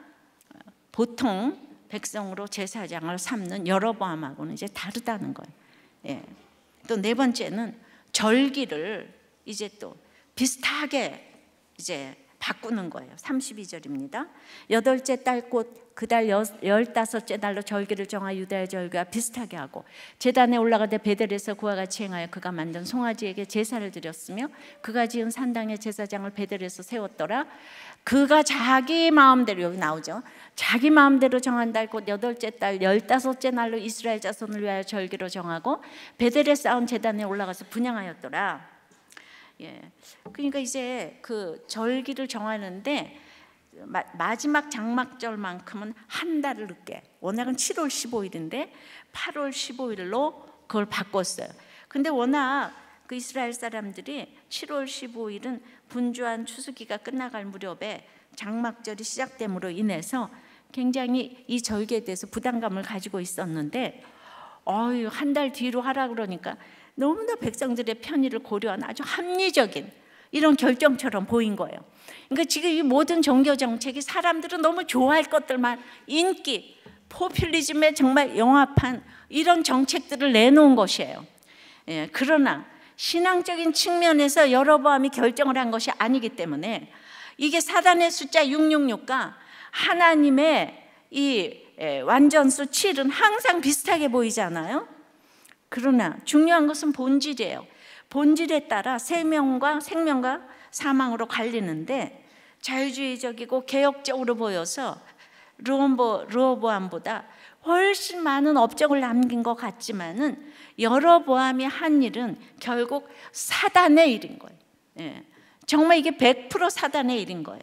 보통 백성으로 제사장을 삼는 여로보암하고는 이제 다르다는 거예요. 예. 또 네 번째는 절기를 이제 또 비슷하게 이제 바꾸는 거예요. 삼십이 절입니다. 여덟째 달 곧 그 달 열다섯째 달로 절기를 정하 유다의 절기와 비슷하게 하고 제단에 올라가되 베델에서 그와 같이 행하여 그가 만든 송아지에게 제사를 드렸으며 그가 지은 산당의 제사장을 베델에서 세웠더라. 그가 자기 마음대로, 여기 나오죠, 자기 마음대로 정한 달 곧 여덟째 달 열다섯째 날로 이스라엘 자손을 위하여 절기로 정하고 베델에 쌓은 제단에 올라가서 분향하였더라. 예, 그러니까 이제 그 절기를 정하는데 마, 마지막 장막절만큼은 한 달을 늦게, 워낙은 칠월 십오일인데 팔월 십오일로 그걸 바꿨어요. 근데 워낙 그 이스라엘 사람들이 칠월 십오일은 분주한 추수기가 끝나갈 무렵에 장막절이 시작됨으로 인해서 굉장히 이 절기에 대해서 부담감을 가지고 있었는데 어유 한 달 뒤로 하라 그러니까 너무나 백성들의 편의를 고려한 아주 합리적인 이런 결정처럼 보인 거예요. 그러니까 지금 이 모든 종교 정책이 사람들은 너무 좋아할 것들만 인기, 포퓰리즘에 정말 영합한 이런 정책들을 내놓은 것이에요. 예, 그러나 신앙적인 측면에서 여로보암이 결정을 한 것이 아니기 때문에 이게 사단의 숫자 육백육십육과 하나님의 이 완전수 칠은 항상 비슷하게 보이잖아요. 그러나 중요한 것은 본질이에요. 본질에 따라 생명과 생명과 사망으로 갈리는데 자유주의적이고 개혁적으로 보여서 르호보암보다 훨씬 많은 업적을 남긴 것 같지만은 여로보암이 한 일은 결국 사단의 일인 거예요. 예. 정말 이게 백 퍼센트 사단의 일인 거예요.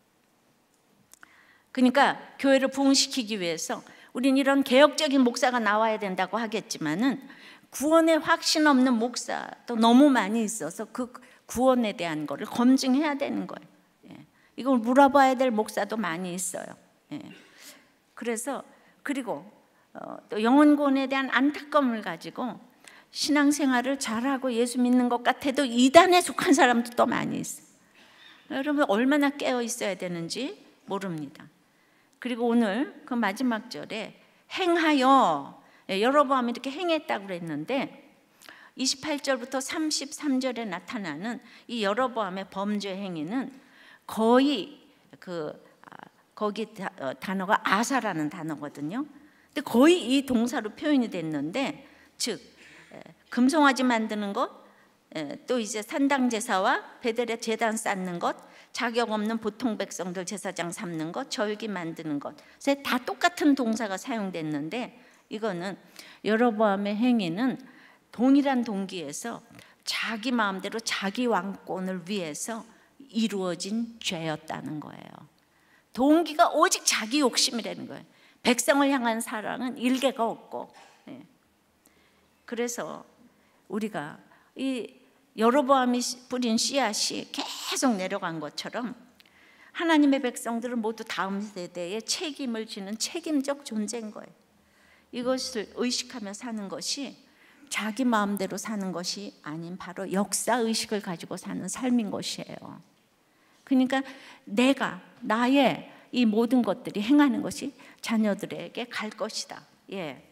그러니까 교회를 부흥시키기 위해서 우린 이런 개혁적인 목사가 나와야 된다고 하겠지만은 구원에 확신 없는 목사도 너무 많이 있어서 그 구원에 대한 거를 검증해야 되는 거예요. 예. 이걸 물어봐야 될 목사도 많이 있어요. 예. 그래서 그리고 어, 또 영혼구원에 대한 안타까움을 가지고 신앙생활을 잘하고 예수 믿는 것 같아도 이단에 속한 사람도 또 많이 있어요. 여러분 얼마나 깨어 있어야 되는지 모릅니다. 그리고 오늘 그 마지막 절에 행하여, 여로보암이 이렇게 행했다고 그랬는데 이십팔 절부터 삼십삼 절에 나타나는 이 여로보암의 범죄 행위는 거의 그 거기 단어가 아사라는 단어거든요. 근데 거의 이 동사로 표현이 됐는데, 즉 금송아지 만드는 것, 또 이제 산당 제사와 베델에 제단 쌓는 것, 자격 없는 보통 백성들 제사장 삼는 것, 절기 만드는 것, 다 똑같은 동사가 사용됐는데 이거는 여로보암의 행위는 동일한 동기에서 자기 마음대로 자기 왕권을 위해서 이루어진 죄였다는 거예요. 동기가 오직 자기 욕심이라는 거예요. 백성을 향한 사랑은 일개가 없고. 그래서 우리가 이 여로보암이 뿌린 씨앗이 계속 내려간 것처럼 하나님의 백성들은 모두 다음 세대에 책임을 지는 책임적 존재인 거예요. 이것을 의식하며 사는 것이 자기 마음대로 사는 것이 아닌 바로 역사의식을 가지고 사는 삶인 것이에요. 그러니까 내가 나의 이 모든 것들이 행하는 것이 자녀들에게 갈 것이다. 예.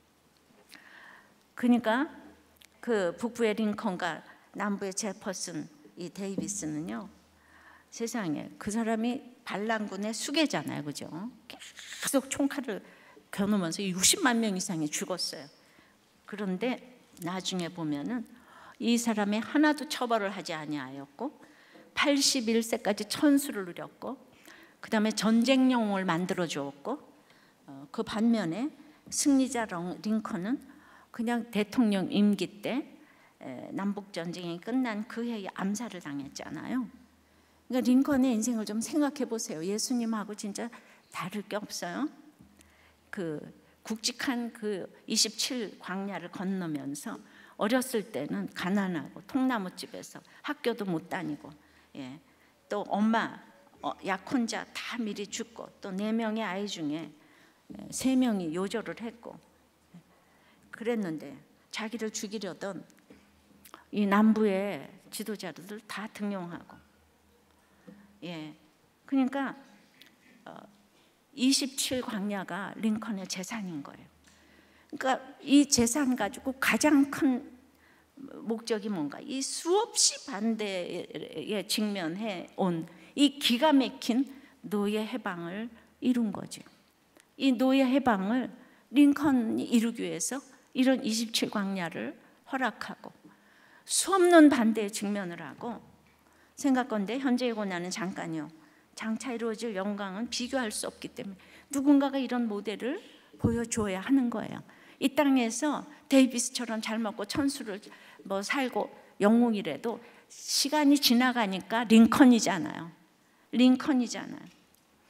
그러니까 그 북부의 링컨과 남부의 제퍼슨 이 데이비스는요, 세상에 그 사람이 반란군의 수괴잖아요, 그죠? 계속 총칼을 겨누면서 육십만 명 이상이 죽었어요. 그런데 나중에 보면은 이 사람이 하나도 처벌을 하지 아니하였고 팔십일 세까지 천수를 누렸고 그 다음에 전쟁 영웅을 만들어 주었고 어, 그 반면에 승리자 링컨은 그냥 대통령 임기 때 에, 남북전쟁이 끝난 그 해에 암살을 당했잖아요. 그러니까 링컨의 인생을 좀 생각해 보세요. 예수님하고 진짜 다를 게 없어요. 그 굵직한 그 이십칠 광야를 건너면서 어렸을 때는 가난하고 통나무집에서 학교도 못 다니고, 예, 또 엄마 어, 약혼자 다 미리 죽고 또 네 명의 아이 중에 세 명이 요절을 했고 그랬는데 자기를 죽이려던 이 남부의 지도자들 다 등용하고, 예, 그러니까 어, 이십칠 광야가 링컨의 재산인 거예요. 그러니까 이 재산 가지고 가장 큰 목적이 뭔가, 이 수없이 반대에 직면해 온 이 기가 막힌 노예 해방을 이룬 거죠. 이 노예 해방을 링컨이 이루기 위해서 이런 이십칠 광야를 허락하고 수없는 반대에 직면을 하고, 생각건대 현재의 고난은 잠깐이요 장차 이루어질 영광은 비교할 수 없기 때문에 누군가가 이런 모델을 보여줘야 하는 거예요. 이 땅에서 데이비스처럼 잘 먹고 천수를 뭐 살고 영웅이라도 시간이 지나가니까 링컨이잖아요. 링컨이잖아요.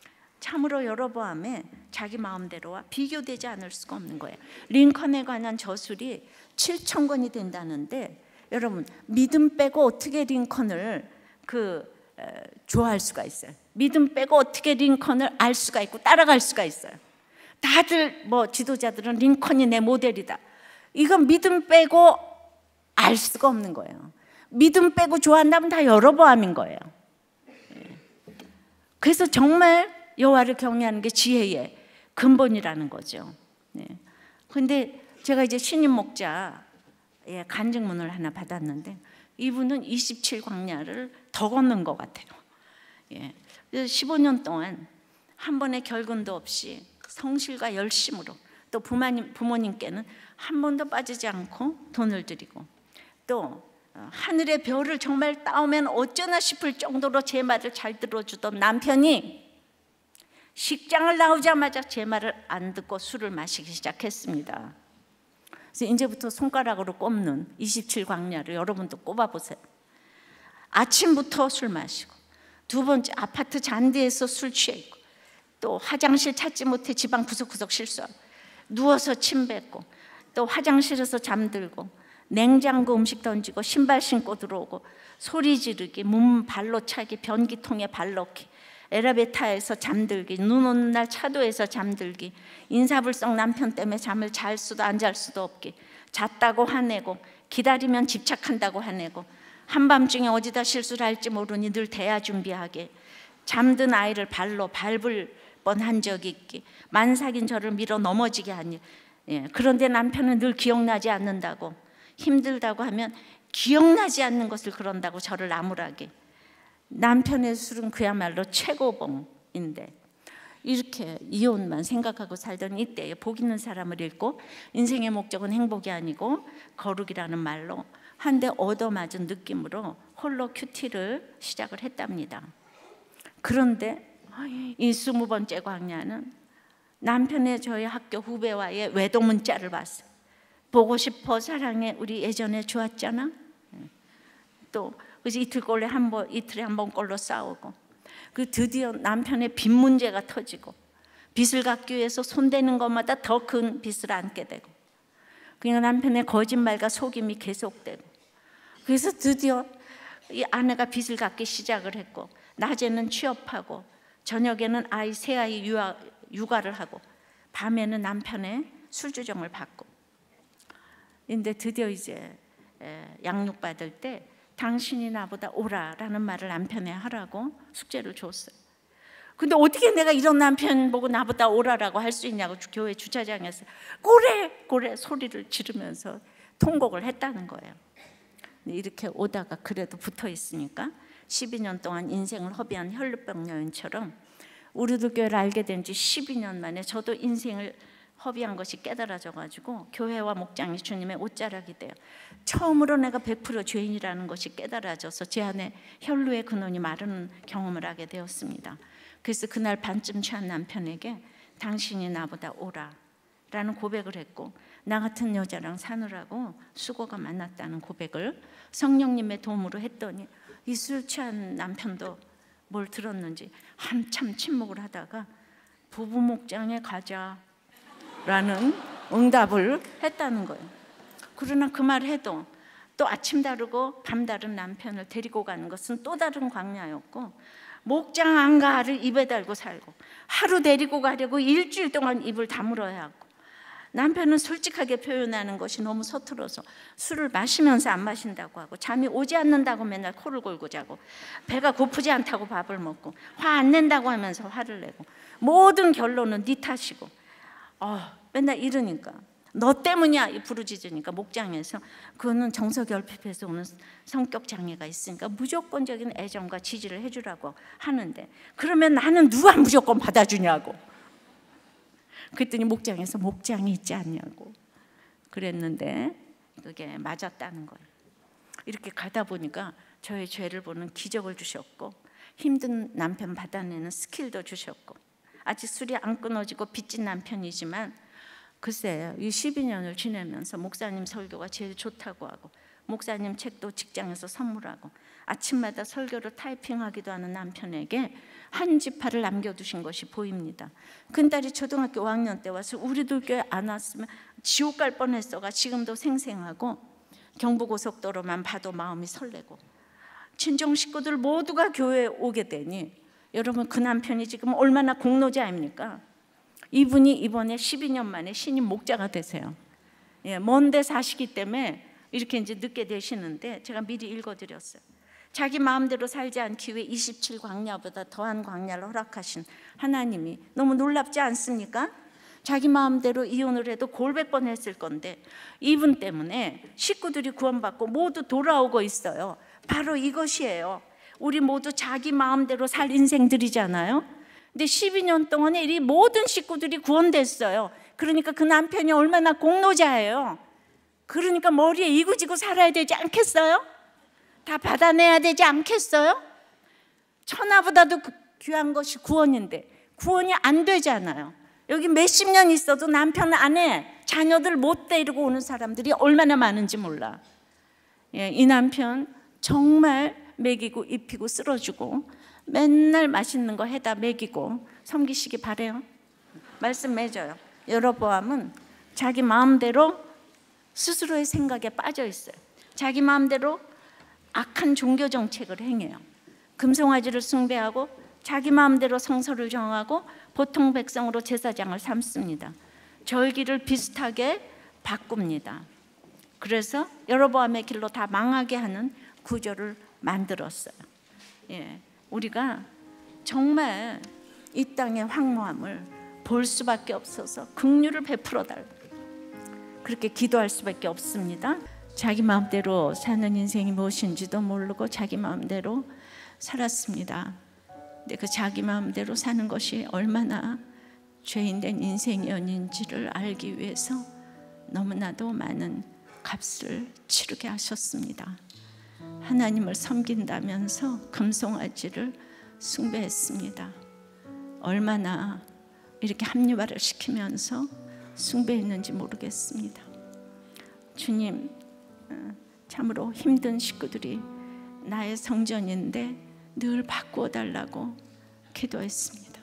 참으로 여로보암의 자기 마음대로와 비교되지 않을 수가 없는 거예요. 링컨에 관한 저술이 칠천 권이 된다는데 여러분 믿음 빼고 어떻게 링컨을 그 에, 좋아할 수가 있어요? 믿음 빼고 어떻게 링컨을 알 수가 있고 따라갈 수가 있어요? 다들 뭐 지도자들은 링컨이 내 모델이다. 이건 믿음 빼고 알 수가 없는 거예요. 믿음 빼고 좋아한다면 다 여로보암인 거예요. 그래서 정말 여호와를 경외하는 게 지혜의 근본이라는 거죠. 그런데 제가 이제 신임 목자의 간증문을 하나 받았는데 이분은 이십칠 광야를 더 걷는 것 같아요. 예. 그래서 십오 년 동안 한 번의 결근도 없이 성실과 열심으로 또 부모님, 부모님께는 한 번도 빠지지 않고 돈을 드리고 또 하늘의 별을 정말 따오면 어쩌나 싶을 정도로 제 말을 잘 들어주던 남편이 식장을 나오자마자 제 말을 안 듣고 술을 마시기 시작했습니다. 그래서 이제부터 손가락으로 꼽는 이십칠 광야를 여러분도 꼽아보세요. 아침부터 술 마시고 두 번째 아파트 잔디에서 술 취해 있고 또 화장실 찾지 못해 지방 구석구석 실수하고 누워서 침 뱉고 또 화장실에서 잠들고 냉장고 음식 던지고 신발 신고 들어오고 소리 지르기 문 발로 차기 변기통에 발 넣기 엘리베이터에서 잠들기 눈 오는 날 차도에서 잠들기 인사불성 남편 때문에 잠을 잘 수도 안 잘 수도 없기 잤다고 화내고 기다리면 집착한다고 화내고 한밤중에 어디다 실수를 할지 모르니 늘 대야 준비하게 잠든 아이를 발로 밟을 뻔한 적이 있기 만삭인 저를 밀어 넘어지게 하니 예, 그런데 남편은 늘 기억나지 않는다고 힘들다고 하면 기억나지 않는 것을 그런다고 저를 나무라게 남편의 술은 그야말로 최고봉인데 이렇게 이혼만 생각하고 살던 이때에 복 있는 사람을 읽고 인생의 목적은 행복이 아니고 거룩이라는 말로 한 대 얻어맞은 느낌으로 홀로 큐티를 시작을 했답니다. 그런데 이 스무 번째 광야는 남편의 저희 학교 후배와의 외도 문자를 봤어요. 보고 싶어 사랑해 우리 예전에 좋았잖아. 또 그래서 이틀꼴에 한 번 이틀에 한 번꼴로 싸우고 그 드디어 남편의 빚 문제가 터지고 빚을 갚기 위해서 손대는 것마다 더 큰 빚을 안게 되고 그냥 남편의 거짓말과 속임이 계속되고 그래서 드디어 이 아내가 빚을 갚기 시작을 했고 낮에는 취업하고 저녁에는 아이 새 아이 유아, 육아를 하고 밤에는 남편의 술주정을 받고 근데 드디어 이제 양육받을 때 당신이 나보다 오라라는 말을 남편에 하라고 숙제를 줬어요. 근데 어떻게 내가 이런 남편 보고 나보다 오라라고 할 수 있냐고 교회 주차장에서 고래 고래 소리를 지르면서 통곡을 했다는 거예요. 이렇게 오다가 그래도 붙어 있으니까 십이 년 동안 인생을 허비한 혈루병 여인처럼 우리도 교회를 알게 된 지 십이 년 만에 저도 인생을 허비한 것이 깨달아져 가지고 교회와 목장이 주님의 옷자락이 돼요. 처음으로 내가 백 퍼센트 죄인이라는 것이 깨달아져서 제 안에 혈루의 근원이 마르는 경험을 하게 되었습니다. 그래서 그날 반쯤 취한 남편에게 당신이 나보다 오라 라는 고백을 했고 나 같은 여자랑 사느라고 수고가 많았다는 고백을 성령님의 도움으로 했더니 이 술 취한 남편도 뭘 들었는지 한참 침묵을 하다가 부부 목장에 가자 라는 응답을 했다는 거예요. 그러나 그 말을 해도 또 아침 다르고 밤 다른 남편을 데리고 가는 것은 또 다른 광야였고 목장 안 가를 입에 달고 살고 하루 데리고 가려고 일주일 동안 입을 다물어야 하고 남편은 솔직하게 표현하는 것이 너무 서툴어서 술을 마시면서 안 마신다고 하고 잠이 오지 않는다고 맨날 코를 골고 자고 배가 고프지 않다고 밥을 먹고 화 안 낸다고 하면서 화를 내고 모든 결론은 네 탓이고 어, 맨날 이러니까 너 때문이야 이 부르짖으니까 목장에서 그거는 정서결핍에서 오는 성격 장애가 있으니까 무조건적인 애정과 지지를 해주라고 하는데 그러면 나는 누가 무조건 받아주냐고 그랬더니 목장에서 목장이 있지 않냐고 그랬는데 그게 맞았다는 거예요. 이렇게 가다 보니까 저의 죄를 보는 기적을 주셨고 힘든 남편 받아내는 스킬도 주셨고 아직 술이 안 끊어지고 빚진 남편이지만 글쎄요 이 십이 년을 지내면서 목사님 설교가 제일 좋다고 하고 목사님 책도 직장에서 선물하고 아침마다 설교를 타이핑하기도 하는 남편에게 한 지파를 남겨두신 것이 보입니다. 큰딸이 초등학교 오 학년 때 와서 우리들 교회 안 왔으면 지옥 갈 뻔했어가 지금도 생생하고, 경부고속도로만 봐도 마음이 설레고, 친정 식구들 모두가 교회에 오게 되니 여러분, 그 남편이 지금 얼마나 공로자입니까? 이분이 이번에 십이 년 만에 신임 목자가 되세요. 예, 먼데 사시기 때문에 이렇게 이제 늦게 되시는데 제가 미리 읽어드렸어요. 자기 마음대로 살지 않기 위해 이십칠 광야보다 더한 광야를 허락하신 하나님이 너무 놀랍지 않습니까? 자기 마음대로 이혼을 해도 골백 번 했을 건데 이분 때문에 식구들이 구원받고 모두 돌아오고 있어요. 바로 이것이에요. 우리 모두 자기 마음대로 살 인생들이잖아요. 근데 십이 년 동안에 이 모든 식구들이 구원됐어요. 그러니까 그 남편이 얼마나 공로자예요. 그러니까 머리에 이고지고 살아야 되지 않겠어요? 다 받아내야 되지 않겠어요? 천하보다도 귀한 것이 구원인데 구원이 안 되잖아요. 여기 몇십 년 있어도 남편, 아내, 자녀들 못 데리고 오는 사람들이 얼마나 많은지 몰라. 예, 이 남편 정말 먹이고 입히고 쓸어주고 맨날 맛있는 거 해다 먹이고 섬기시기 바래요. 말씀 맺어요. 여로보암은 자기 마음대로 스스로의 생각에 빠져 있어요. 자기 마음대로 악한 종교 정책을 행해요. 금송아지를 숭배하고 자기 마음대로 성소를 정하고 보통 백성으로 제사장을 삼습니다. 절기를 비슷하게 바꿉니다. 그래서 여로보암의 길로 다 망하게 하는 구조를 만들었어요. 예, 우리가 정말 이 땅의 황무함을 볼 수밖에 없어서 긍휼을 베풀어 달라고 그렇게 기도할 수밖에 없습니다. 자기 마음대로 사는 인생이 무엇인지도 모르고 자기 마음대로 살았습니다. 근데 그 자기 마음대로 사는 것이 얼마나 죄인된 인생이었는지를 알기 위해서 너무나도 많은 값을 치르게 하셨습니다. 하나님을 섬긴다면서 금송아지를 숭배했습니다. 얼마나 이렇게 합리화를 시키면서 숭배했는지 모르겠습니다. 주님, 참으로 힘든 식구들이 나의 성전인데 늘 바꾸어 달라고 기도했습니다.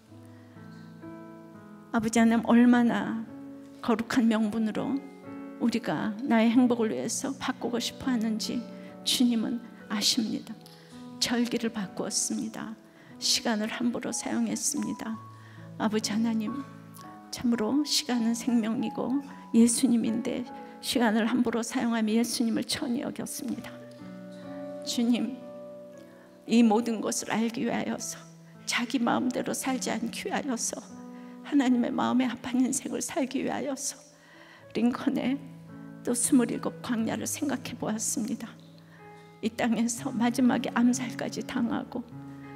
아버지 하나님, 얼마나 거룩한 명분으로 우리가 나의 행복을 위해서 바꾸고 싶어 하는지 주님은 아십니다. 절기를 바꾸었습니다. 시간을 함부로 사용했습니다. 아버지 하나님, 참으로 시간은 생명이고 예수님인데 시간을 함부로 사용하며 예수님을 천히 여겼습니다. 주님, 이 모든 것을 알기 위하여서, 자기 마음대로 살지 않기 위하여서, 하나님의 마음에 합한 인생을 살기 위하여서 링컨의 또 스물일곱 광야를 생각해 보았습니다. 이 땅에서 마지막에 암살까지 당하고,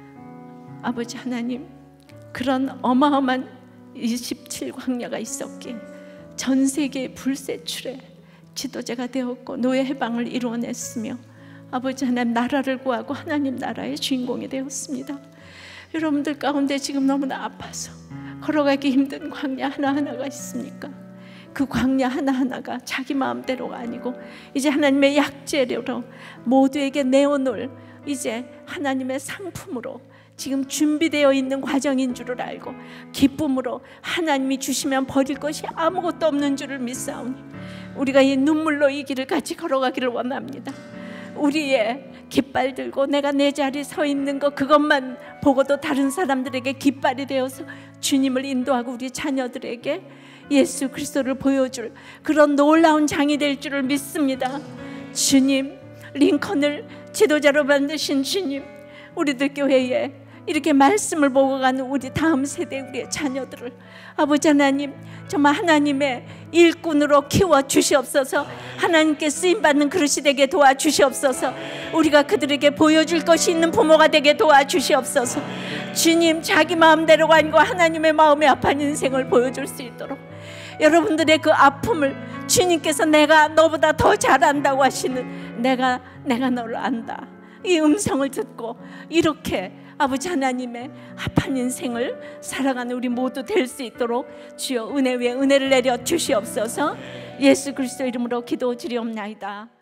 아버지 하나님, 그런 어마어마한 이십칠 광야가 있었기에 전 세계의 불세출에 지도자가 되었고 노예 해방을 이루어냈으며 아버지 하나님 나라를 구하고 하나님 나라의 주인공이 되었습니다. 여러분들 가운데 지금 너무나 아파서 걸어가기 힘든 광야 하나하나가 있습니까? 그 광야 하나하나가 자기 마음대로가 아니고 이제 하나님의 약재료로 모두에게 내어놓을 이제 하나님의 상품으로 지금 준비되어 있는 과정인 줄을 알고 기쁨으로 하나님이 주시면 버릴 것이 아무것도 없는 줄을 믿사오니 우리가 이 눈물로 이 길을 같이 걸어가기를 원합니다. 우리의 깃발 들고 내가 내 자리에 서 있는 것 그것만 보고도 다른 사람들에게 깃발이 되어서 주님을 인도하고 우리 자녀들에게 예수 그리스도를 보여줄 그런 놀라운 장이 될 줄을 믿습니다. 주님, 링컨을 지도자로 만드신 주님, 우리들 교회에 이렇게 말씀을 보고 가는 우리 다음 세대 우리의 자녀들을 아버지 하나님 정말 하나님의 일꾼으로 키워 주시옵소서. 하나님께 쓰임받는 그릇이 되게 도와주시옵소서. 우리가 그들에게 보여줄 것이 있는 부모가 되게 도와주시옵소서. 주님, 자기 마음대로가 아니고 하나님의 마음에 합한 인생을 보여줄 수 있도록 여러분들의 그 아픔을 주님께서 내가 너보다 더 잘안다고 하시는 내가 내가 너를 안다 이 음성을 듣고 이렇게 아버지 하나님의 합한 인생을 살아가는 우리 모두 될 수 있도록 주여 은혜 위에 은혜를 내려 주시옵소서. 예수 그리스도 이름으로 기도드리옵나이다.